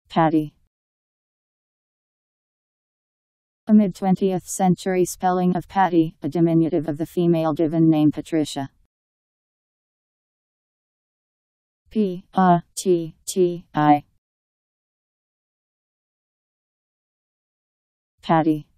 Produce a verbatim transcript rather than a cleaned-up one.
Patti. A mid-twentieth century spelling of Patti, a diminutive of the female given name Patricia. P A T T I. Patti.